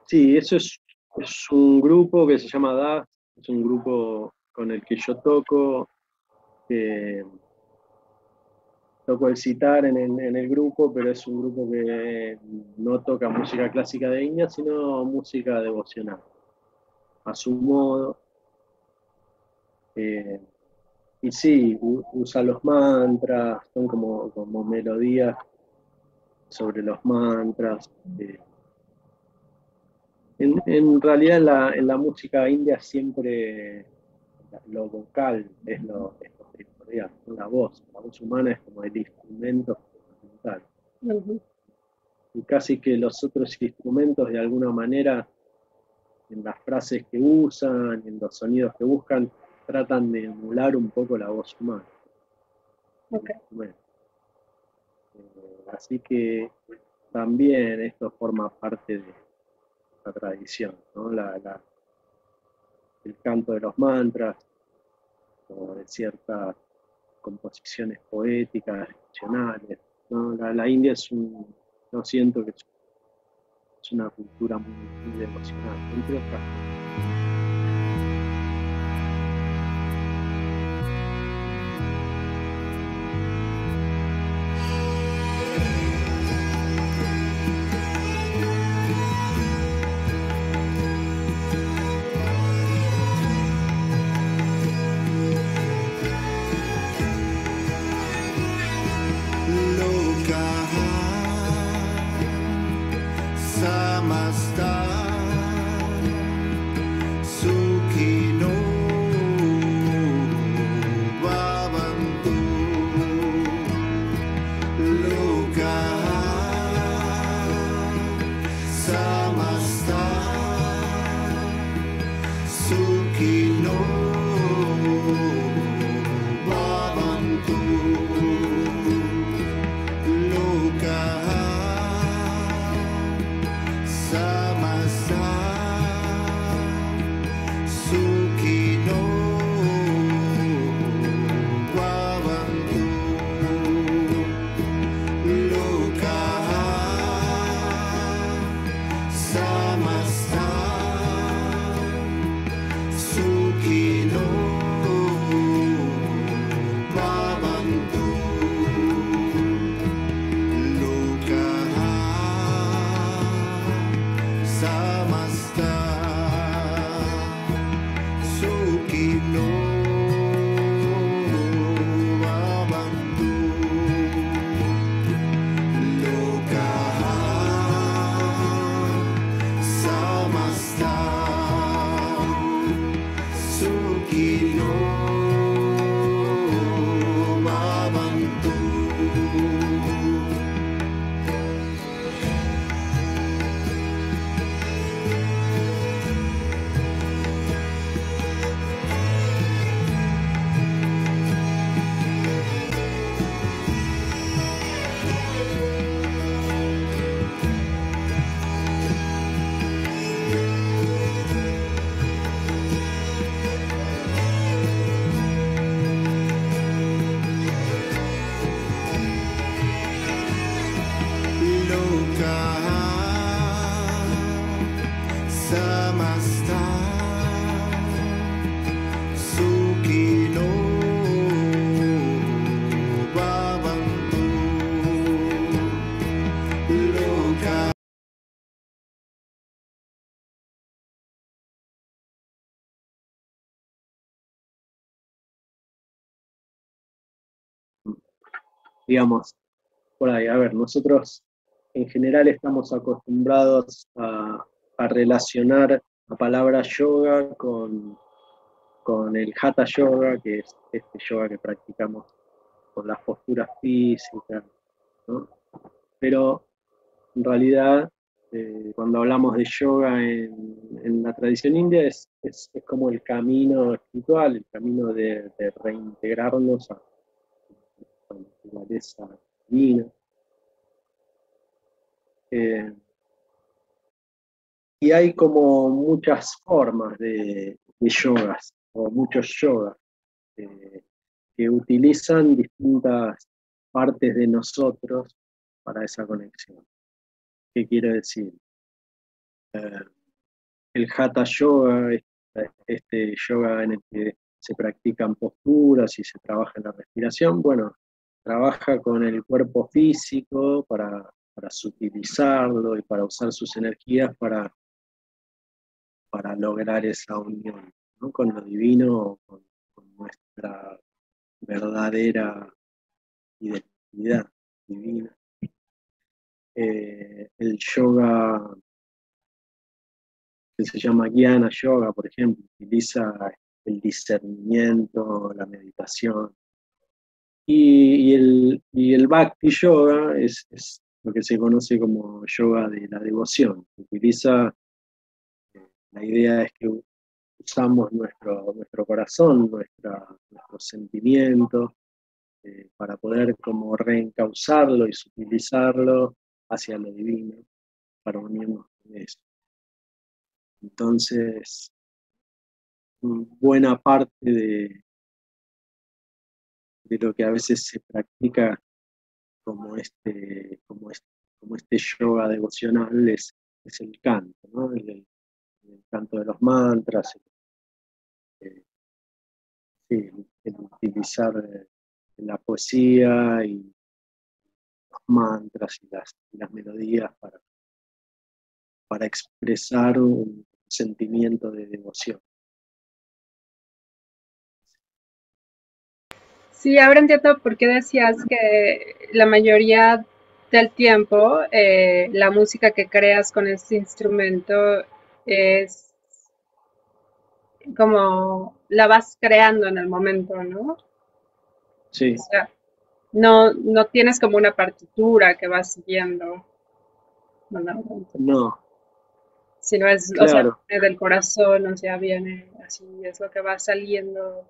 Sí, es un grupo que se llama DAS, es un grupo con el que yo toco, que toco el sitar en el grupo, pero es un grupo que no toca música clásica de India, sino música devocional, a su modo. eh, y sí, usa los mantras, son como melodías sobre los mantras. En realidad en la música india siempre lo vocal es lo primordial, ¿no? La voz humana es como el instrumento fundamental. Ujú. Y casi que los otros instrumentos de alguna manera, en las frases que usan, en los sonidos que buscan, tratan de emular un poco la voz humana, el Ok. instrumento. Así que también esto forma parte de la tradición, ¿no? El canto de los mantras, o de ciertas composiciones poéticas, emocionales, ¿no? La India no siento que es una cultura muy devocional, entre otras cosas. Lokaha samasta sukhino bhavantu. Lokaha samasta sukhino bhavantu. Lokaha samasta sukhino bhavantu. Lokaha samasta sukhino bhavantu. Lokaha samasta sukhino bhavantu. Lokaha samasta sukhino bhavantu. Lokaha samasta sukhino bhavantu. Lokaha Digamos, por ahí, a ver, nosotros en general estamos acostumbrados a relacionar la palabra yoga con el hatha yoga, que es este yoga que practicamos con las posturas físicas, ¿no? Pero en realidad, cuando hablamos de yoga en la tradición india, es como el camino espiritual, el camino de reintegrarnos a la naturaleza divina. Eh, y hay como muchas formas de yogas, o muchos yogas, eh, que utilizan distintas partes de nosotros para esa conexión. ¿Qué quiero decir? el Hatha Yoga, este yoga en el que se practican posturas y se trabaja en la respiración, bueno, trabaja con el cuerpo físico para sutilizarlo y para usar sus energías para lograr esa unión, ¿no? Con lo divino, con nuestra verdadera identidad divina. El yoga que se llama Jnana Yoga, por ejemplo, utiliza el discernimiento, la meditación. Y el Bhakti Yoga es lo que se conoce como yoga de la devoción. Utiliza, la idea es que usamos nuestro corazón, nuestros sentimientos, para poder como reencauzarlo y sutilizarlo hacia lo divino, para unirnos con eso. Entonces, buena parte de lo que a veces se practica como este yoga devocional es el canto, ¿no? El canto de los mantras, sí, el utilizar la poesía y los mantras y las melodías para expresar un sentimiento de devoción. Sí, ahora entiendo por qué decías que la mayoría del tiempo la música que creas con este instrumento es como la vas creando en el momento, ¿no? Sí, O sea, no tienes como una partitura que vas siguiendo, no, sino es, o sea, claro, viene del corazón, o sea, viene así, es lo que va saliendo.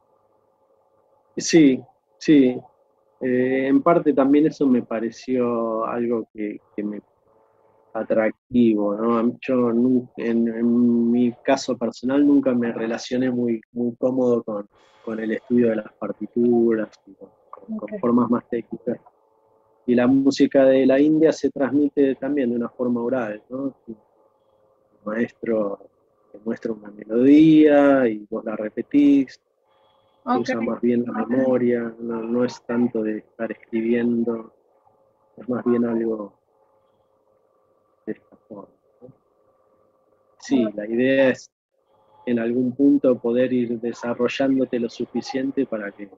sí, sí. En parte también eso me pareció algo que me atractivo, ¿no? Yo en mi caso personal nunca me relacioné muy cómodo con el estudio de las partituras y con Okay. formas más técnicas. Y la música de la India se transmite también de una forma oral, ¿no? El maestro te muestra una melodía y vos la repetís, se Ok, usa más bien la memoria, no es tanto de estar escribiendo, es más bien algo de esta forma, ¿no? Sí, la idea es en algún punto poder ir desarrollándote lo suficiente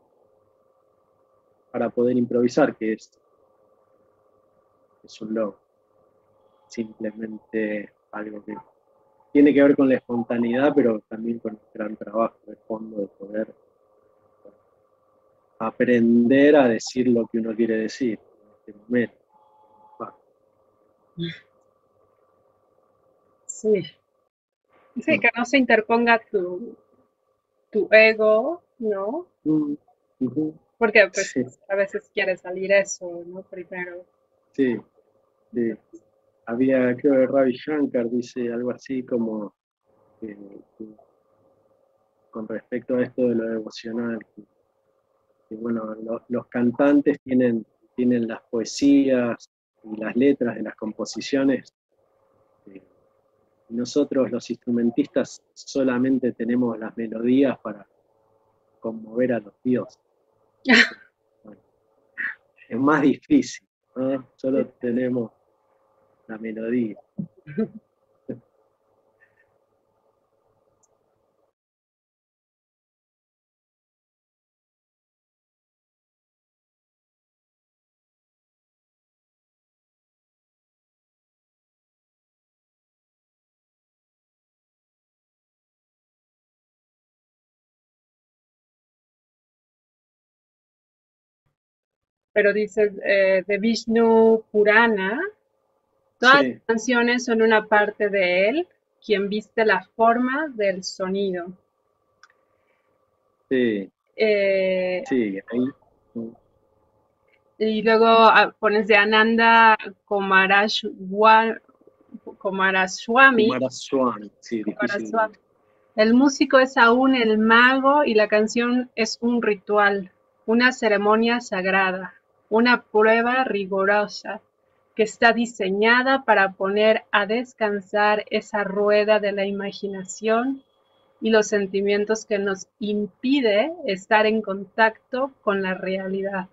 para poder improvisar, que es un logro. Simplemente algo que tiene que ver con la espontaneidad, pero también con el gran trabajo de fondo de poder aprender a decir lo que uno quiere decir en este momento. sí. Sí, que no se interponga tu ego, ¿no? Mm, ujú. Porque pues Sí, a veces quiere salir eso, ¿no? Primero. sí, sí. Había, creo que Ravi Shankar dice algo así como que con respecto a esto de lo devocional, que bueno, los cantantes tienen las poesías y las letras de las composiciones, y nosotros los instrumentistas solamente tenemos las melodías para conmover a los dioses. Bueno, es más difícil, ¿no? Solo tenemos la melodía. Pero dices, de Vishnu Purana, todas las Sí, canciones son una parte de él, quien viste la forma del sonido. sí, Eh, sí, ahí. y luego pones de Ananda Kumaraswamy. Kumaraswamy, sí, difícil. Kumaraswamy. El músico es aún el mago y la canción es un ritual, una ceremonia sagrada, una prueba rigurosa que está diseñada para poner a descansar esa rueda de la imaginación y los sentimientos que nos impide estar en contacto con la realidad.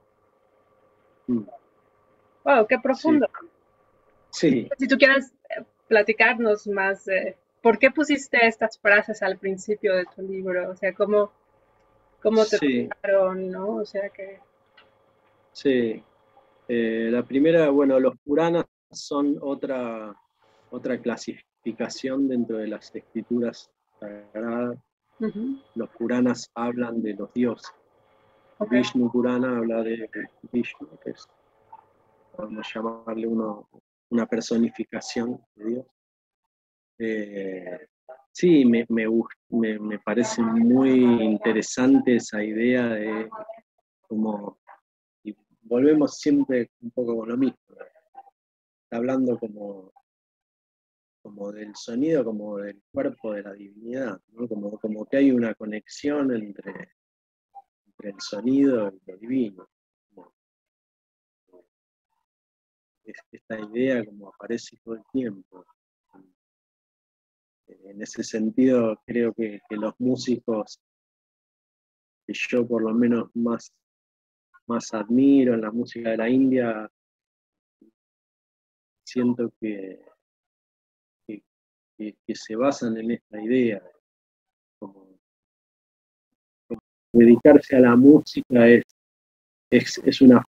Wow, qué Sí, profundo. sí, Si tú quieres platicarnos más, ¿por qué pusiste estas frases al principio de tu libro? O sea, ¿cómo te sí, tocaron, no? O sea que... sí. La primera, bueno, los Puranas son otra clasificación dentro de las escrituras sagradas. Ujú, Los Puranas hablan de los dioses. ok. Vishnu Purana habla de Vishnu, que es, podemos llamarle una personificación de Dios. Sí, me parece muy interesante esa idea de cómo, y volvemos siempre un poco con lo mismo, está hablando como del sonido, como del cuerpo de la divinidad, ¿no? Como que hay una conexión entre el sonido y lo divino. Como esta idea como aparece todo el tiempo. En ese sentido, creo que los músicos que yo por lo menos más admiro en la música de la India, siento que, que se basan en esta idea. Como dedicarse a la música es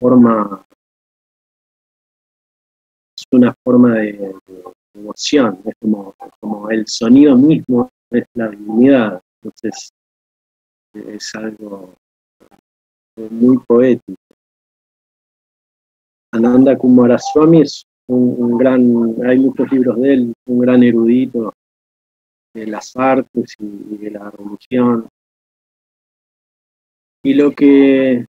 una forma de emoción, es como el sonido mismo es la divinidad. Entonces es algo muy poético. Ananda Coomaraswamy es un gran, hay muchos libros de él, un gran erudito de las artes y de la religión. Y lo que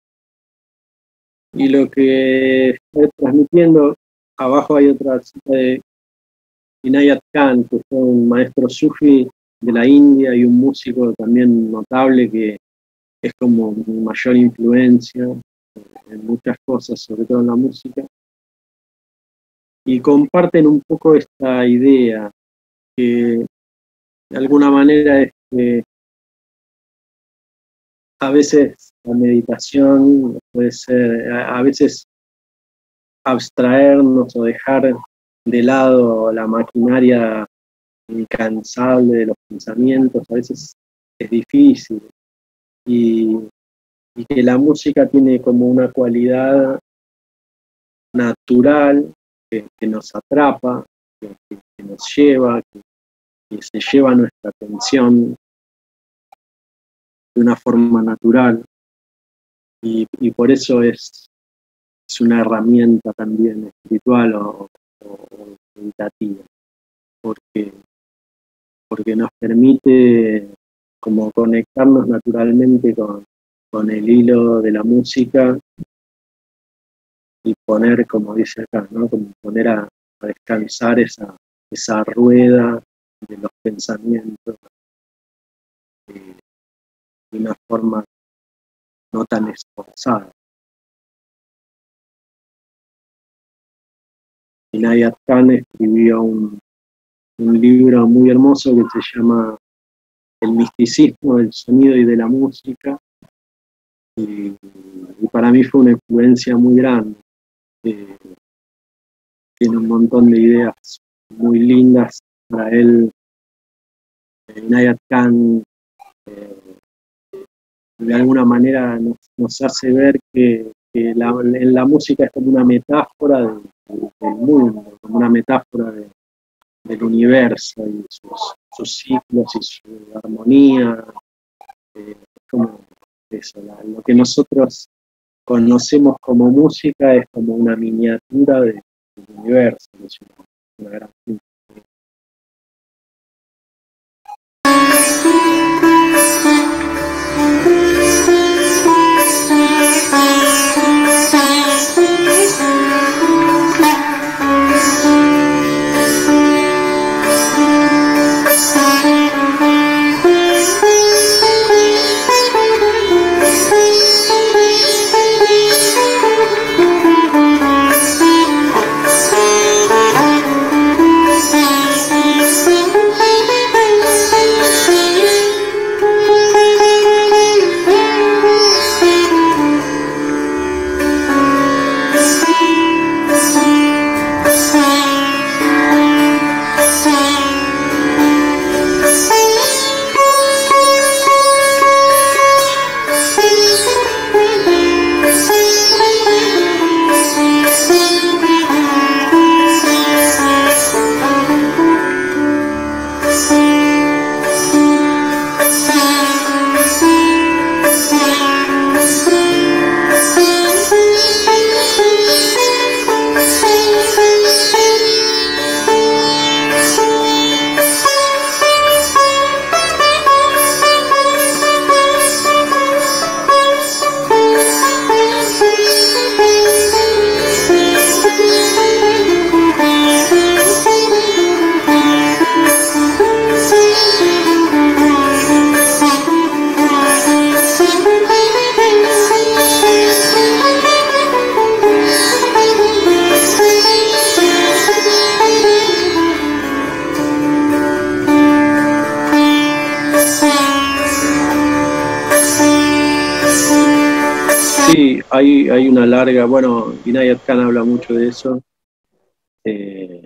estoy transmitiendo, abajo hay otra cita de Inayat Khan, que fue un maestro sufi de la India y un músico también notable que es como mi mayor influencia en muchas cosas, sobre todo en la música. Y comparten un poco esta idea que de alguna manera es que a veces la meditación puede ser, a veces abstraernos o dejar de lado la maquinaria incansable de los pensamientos, a veces es difícil. Y que la música tiene como una cualidad natural que nos atrapa, que nos lleva, que se lleva nuestra atención de una forma natural. Y por eso es una herramienta también espiritual o meditativa, porque nos permite como conectarnos naturalmente con el hilo de la música y poner, como dice acá, ¿no? Como poner a descansar esa rueda de los pensamientos de una forma no tan esforzada. Inayat Khan escribió un libro muy hermoso que se llama El misticismo del sonido y de la música, y para mí fue una influencia muy grande. Tiene un montón de ideas muy lindas. Para él, Inayat Khan de alguna manera nos hace ver que en la música es como una metáfora del mundo, como una metáfora del universo y sus ciclos y su armonía. Es como eso, lo que nosotros conocemos como música es como una miniatura del universo, es una gran Sí, hay una larga, bueno, Inayat Khan habla mucho de eso. Eh,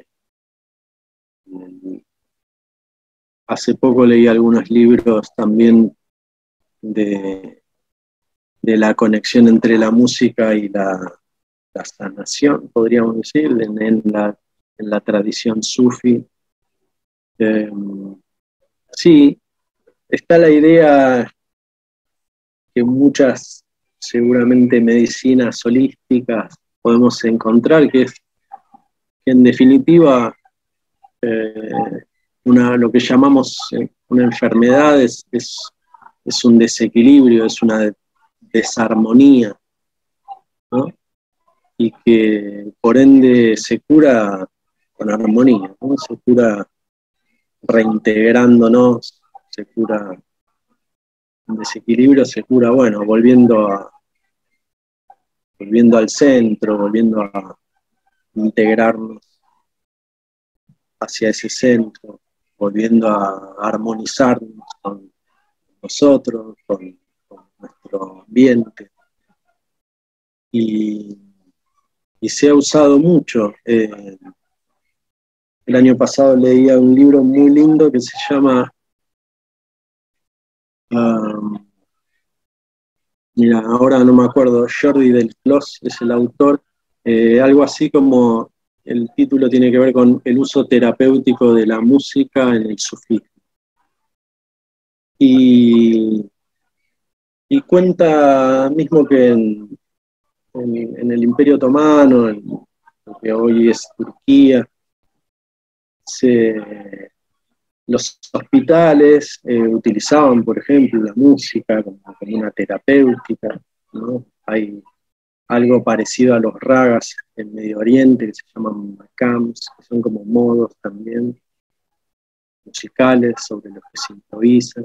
Hace poco leí algunos libros también de, de la conexión entre la música y la sanación, podríamos decir, en la tradición sufi. Eh, sí, está la idea que muchas, seguramente, medicinas holísticas podemos encontrar, que es que en definitiva eh, lo que llamamos una enfermedad es un desequilibrio, es una desarmonía, ¿no? Y que por ende se cura con armonía, ¿no? Se cura reintegrándonos, se cura en desequilibrio, se cura, bueno, volviendo al centro, volviendo a integrarnos hacia ese centro, volviendo a armonizarnos con nosotros, con nuestro ambiente. Y, y se ha usado mucho. El año pasado leía un libro muy lindo que se llama, mira, ahora no me acuerdo, Jordi del Clos es el autor, algo así como el título tiene que ver con el uso terapéutico de la música en el sufismo. Y, y cuenta mismo que en el Imperio Otomano, en lo que hoy es Turquía, los hospitales utilizaban, por ejemplo, la música como una terapéutica, ¿no? Hay algo parecido a los ragas en Medio Oriente, que se llaman makams, que son como modos también musicales sobre los que se improvisan.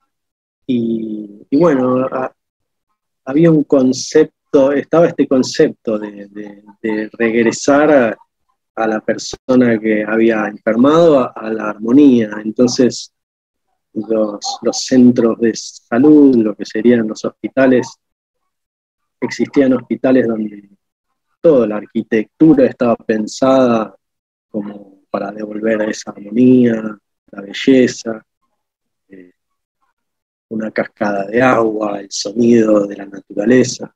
Y bueno, había un concepto, estaba este concepto de regresar a la persona que había enfermado a la armonía. Entonces, los centros de salud, lo que serían los hospitales, existían hospitales donde toda la arquitectura estaba pensada como para devolver esa armonía, la belleza, eh, una cascada de agua, el sonido de la naturaleza.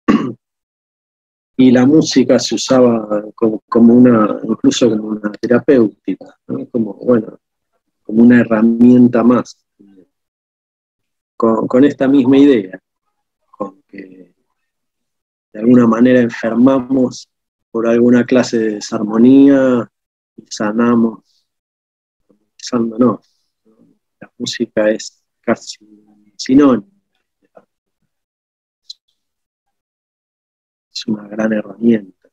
Y la música se usaba como una, incluso como una terapéutica, ¿no? Como, bueno, como una herramienta más, con esta misma idea, con que de alguna manera enfermamos por alguna clase de desarmonía y sanamos armonizándonos, ¿no? La música es casi sinónimo, es una gran herramienta.